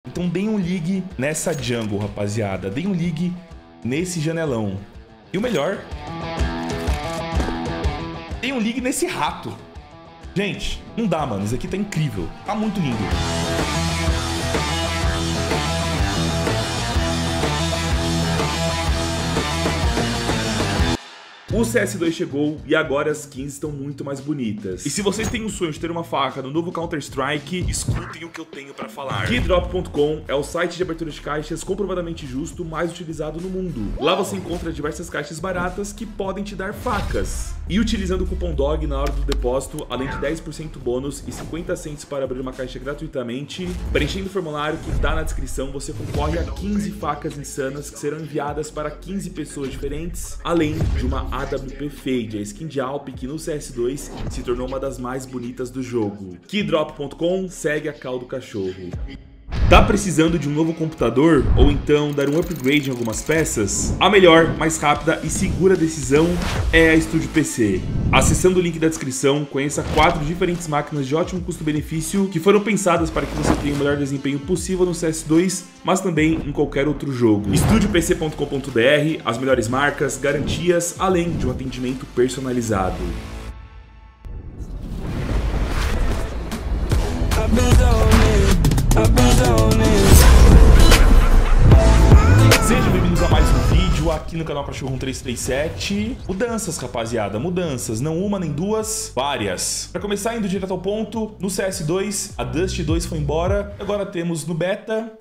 Então deem um ligue nessa jungle, rapaziada. Deem um ligue nesse janelão. E o melhor, deem um ligue nesse rato. Gente, não dá, mano. Isso aqui tá incrível. Tá muito lindo. O CS2 chegou e agora as skins estão muito mais bonitas. E se vocês têm o sonho de ter uma faca no novo Counter-Strike, escutem o que eu tenho pra falar. Keydrop.com é o site de abertura de caixas comprovadamente justo mais utilizado no mundo. Lá você encontra diversas caixas baratas que podem te dar facas. E utilizando o cupom DOG na hora do depósito, além de 10% bônus e 50 cents para abrir uma caixa gratuitamente, preenchendo o formulário que tá na descrição, você concorre a 15 facas insanas que serão enviadas para 15 pessoas diferentes, além de uma AWP Fade, a skin de Alp que no CS2 se tornou uma das mais bonitas do jogo. Keydrop.com segue a cal do cachorro. Tá precisando de um novo computador ou então dar um upgrade em algumas peças? A melhor, mais rápida e segura decisão é a Studio PC. Acessando o link da descrição, conheça 4 diferentes máquinas de ótimo custo-benefício que foram pensadas para que você tenha o melhor desempenho possível no CS2, mas também em qualquer outro jogo. StudioPC.com.br, as melhores marcas, garantias, além de um atendimento personalizado. Sejam bem-vindos a mais um vídeo aqui no canal Cachorro 1337. Mudanças, rapaziada, mudanças, não uma nem duas, várias. Para começar, indo direto ao ponto, no CS2 a Dust 2 foi embora, agora temos no beta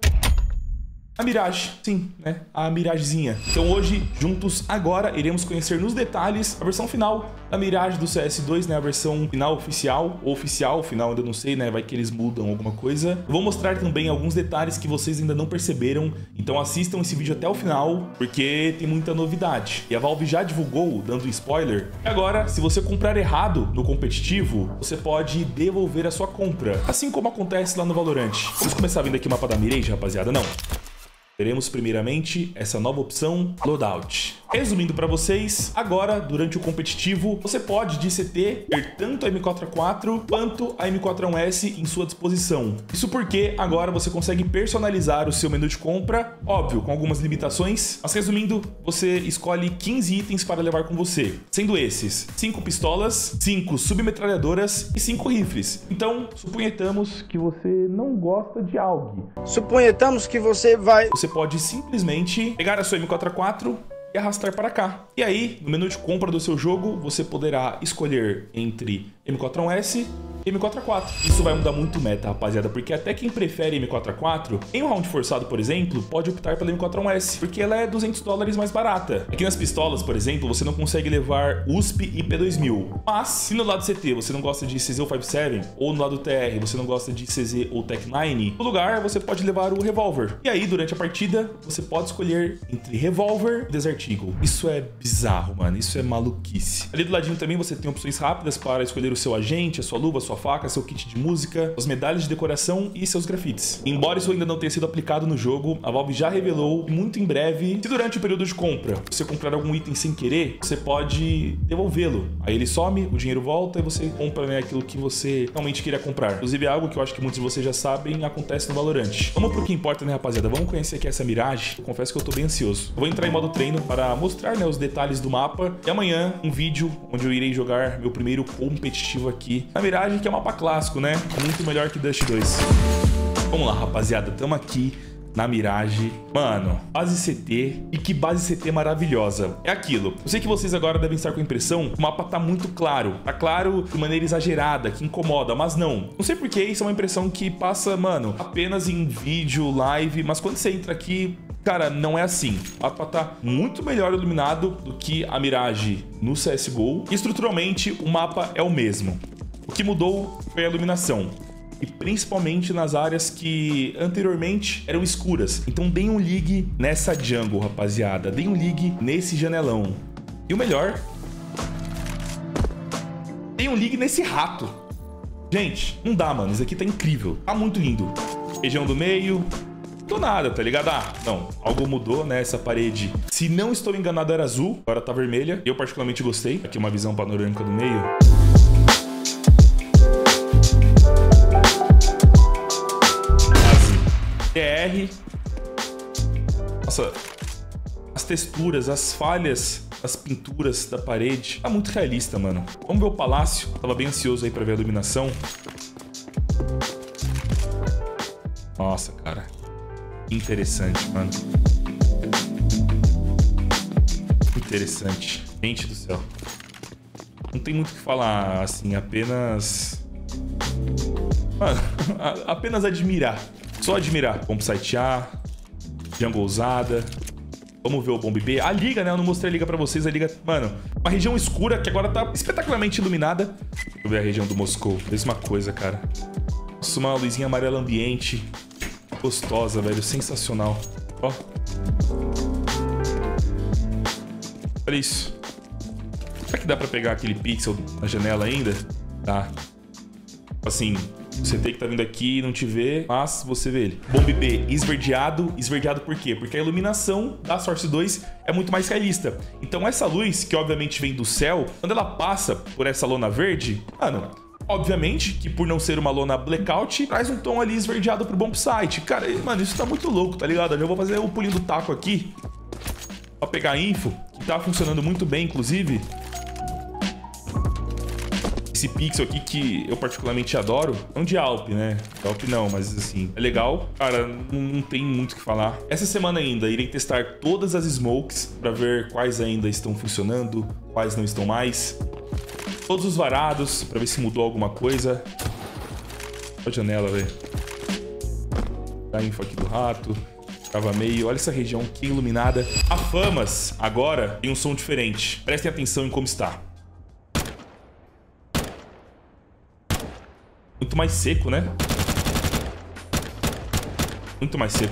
a Mirage, sim, né? A Miragezinha. Então hoje, juntos, agora, iremos conhecer nos detalhes a versão final da Mirage do CS2, né? A versão final oficial, ou oficial, final ainda não sei, né? Vai que eles mudam alguma coisa. Eu vou mostrar também alguns detalhes que vocês ainda não perceberam, então assistam esse vídeo até o final, porque tem muita novidade. E a Valve já divulgou, dando um spoiler, e agora, se você comprar errado no competitivo, você pode devolver a sua compra, assim como acontece lá no Valorant. Vamos começar vendo aqui o mapa da Mirage, rapaziada? Não. Teremos primeiramente essa nova opção Loadout. Resumindo para vocês, agora, durante o competitivo, você pode de CT ter tanto a M4A4 quanto a M4A1S em sua disposição. Isso porque agora você consegue personalizar o seu menu de compra, óbvio, com algumas limitações, mas resumindo, você escolhe 15 itens para levar com você, sendo esses 5 pistolas, 5 submetralhadoras e 5 rifles. Então, suponhamos que você não gosta de algo. Suponhamos que você pode simplesmente pegar a sua M4A4 e arrastar para cá. E aí, no menu de compra do seu jogo, você poderá escolher entre M4A1S e M4A4. Isso vai mudar muito o meta, rapaziada, porque até quem prefere M4A4, em um round forçado, por exemplo, pode optar pela M4A1S, porque ela é $200 mais barata. Aqui nas pistolas, por exemplo, você não consegue levar USP e P2000. Mas, se no lado CT você não gosta de CZ ou 57, ou no lado TR você não gosta de CZ ou Tech9, no lugar você pode levar o revólver. E aí, durante a partida, você pode escolher entre revólver e Desert Eagle. Isso é bizarro, mano. Isso é maluquice. Ali do ladinho também você tem opções rápidas para escolher o seu agente, a sua luva, sua faca, seu kit de música, as medalhas de decoração e seus grafites. Embora isso ainda não tenha sido aplicado no jogo, a Valve já revelou que muito em breve, se durante o período de compra você comprar algum item sem querer, você pode devolvê-lo. Aí ele some, o dinheiro volta e você compra, né, aquilo que você realmente queria comprar. Inclusive é algo que eu acho que muitos de vocês já sabem, acontece no Valorant. Vamos pro que importa, né, rapaziada? Vamos conhecer aqui essa Mirage. Eu confesso que eu tô bem ansioso. Eu vou entrar em modo treino para mostrar, né, os detalhes do mapa. E amanhã, um vídeo onde eu irei jogar meu primeiro competitivo aqui na Mirage, que é um mapa clássico, né? Muito melhor que Dust 2. Vamos lá, rapaziada. Tamo aqui na Mirage. Mano, base CT. E que base CT maravilhosa. É aquilo. Eu sei que vocês agora devem estar com a impressão que o mapa tá muito claro. Tá claro de maneira exagerada, que incomoda, mas não. Não sei porque isso é uma impressão que passa, mano, apenas em vídeo, live, mas quando você entra aqui, cara, não é assim. O mapa tá muito melhor iluminado do que a Mirage no CSGO. E estruturalmente, o mapa é o mesmo. O que mudou foi a iluminação. E principalmente nas áreas que anteriormente eram escuras. Então deem um ligue nessa jungle, rapaziada. Deem um ligue nesse janelão. E o melhor, deem um ligue nesse rato. Gente, não dá, mano. Isso aqui tá incrível. Tá muito lindo. Região do meio. Do nada, tá ligado? Ah, não, algo mudou, né? Essa parede, se não estou enganado, era azul, agora tá vermelha. Eu particularmente gostei. Aqui uma visão panorâmica do meio. TR. Nossa, as texturas, as falhas, as pinturas da parede. Tá muito realista, mano. Vamos ver o palácio. Tava bem ansioso aí pra ver a iluminação. Nossa, cara. Interessante, mano. Interessante. Gente do céu. Não tem muito o que falar, assim, apenas... Mano, apenas admirar. Só admirar. Bombsite A, jungle ousada. Vamos ver o Bomb B. A liga, né? Eu não mostrei a liga pra vocês. A liga, mano, uma região escura que agora tá espetacularmente iluminada. Deixa eu ver a região do Moscou. Mesma coisa, cara. Nossa, uma luzinha amarela ambiente. Gostosa, velho. Sensacional. Ó. Olha isso. Será que dá pra pegar aquele pixel na janela ainda? Tá. Assim, você tem que tá vindo aqui e não te vê, mas você vê ele. Bomb B esverdeado. Esverdeado por quê? Porque a iluminação da Source 2 é muito mais realista. Então essa luz, que obviamente vem do céu, quando ela passa por essa lona verde, mano, obviamente que por não ser uma lona blackout, traz um tom ali esverdeado pro bombsite. Cara, mano, isso tá muito louco, tá ligado? Eu já vou fazer o pulinho do taco aqui pra pegar a info, que tá funcionando muito bem, inclusive. Esse pixel aqui que eu particularmente adoro. Não de Alp, né? De Alp não, mas assim, é legal. Cara, não tem muito o que falar. Essa semana ainda irei testar todas as smokes pra ver quais ainda estão funcionando, quais não estão mais. Todos os varados, pra ver se mudou alguma coisa. Olha a janela, velho. A info aqui do rato. Tava meio... Olha essa região que iluminada. A Famas, agora, tem um som diferente. Prestem atenção em como está. Muito mais seco, né? Muito mais seco.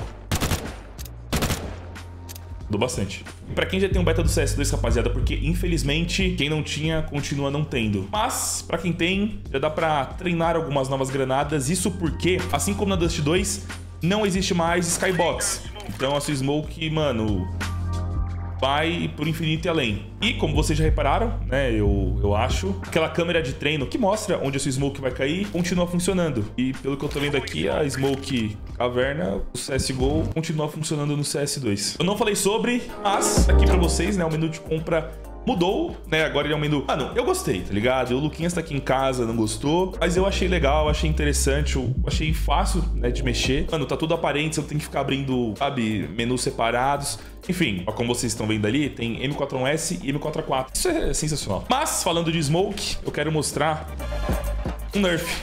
Mudou bastante. E pra quem já tem um beta do CS2, rapaziada, porque infelizmente quem não tinha continua não tendo. Mas pra quem tem, já dá pra treinar algumas novas granadas. Isso porque, assim como na Dust 2, não existe mais Skybox. Então a sua smoke, mano, vai por infinito e além. E como vocês já repararam, né, eu acho, aquela câmera de treino que mostra onde a sua smoke vai cair, continua funcionando. E pelo que eu tô vendo aqui, a smoke caverna, o CSGO, continua funcionando no CS2. Eu não falei sobre, mas aqui pra vocês, né, o menu de compra mudou, né? Agora ele é um menu... Mano, eu gostei, tá ligado? O Luquinhas tá aqui em casa, não gostou. Mas eu achei legal, achei interessante, eu achei fácil, né, de mexer. Mano, tá tudo aparente, você não tem que ficar abrindo, sabe, menus separados. Enfim, ó, como vocês estão vendo ali, tem M41S e M44. Isso é sensacional. Mas, falando de smoke, eu quero mostrar um nerf.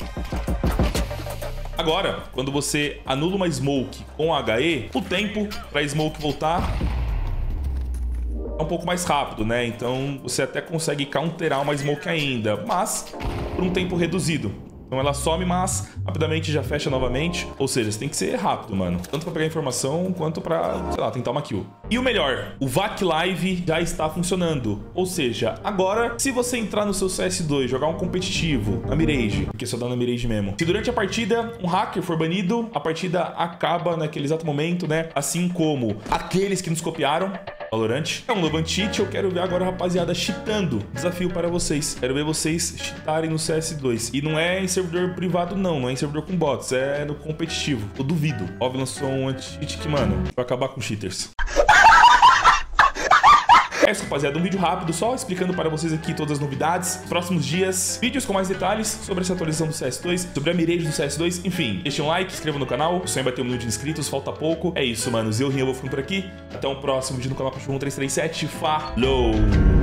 Agora, quando você anula uma smoke com HE, o tempo pra smoke voltar é um pouco mais rápido, né? Então você até consegue counterar uma smoke ainda, mas por um tempo reduzido. Então ela some, mas rapidamente já fecha novamente. Ou seja, você tem que ser rápido, mano. Tanto pra pegar informação, quanto pra, sei lá, tentar uma kill. E o melhor, o VAC Live já está funcionando. Ou seja, agora, se você entrar no seu CS2, jogar um competitivo na Mirage, porque só dá na Mirage mesmo. Se durante a partida um hacker for banido, a partida acaba naquele exato momento, né? Assim como aqueles que nos copiaram. Valorant. É um novo cheat, eu quero ver agora a rapaziada cheatando. Desafio para vocês. Quero ver vocês cheatarem no CS2. E não é em servidor privado, não é em servidor com bots, é no competitivo. Eu duvido. Óbvio, lançou um anti-cheat que, mano, vai acabar com cheaters. É isso, rapaziada, um vídeo rápido só explicando para vocês aqui todas as novidades. Próximos dias, vídeos com mais detalhes sobre essa atualização do CS2, sobre a Mirage do CS2, enfim. Deixem um like, inscreva no canal, o sonho é bater 1 milhão de inscritos, falta pouco. É isso, manos, eu, Rinha, vou ficando por aqui. Até o próximo vídeo no canal Cachorro 1337, falou!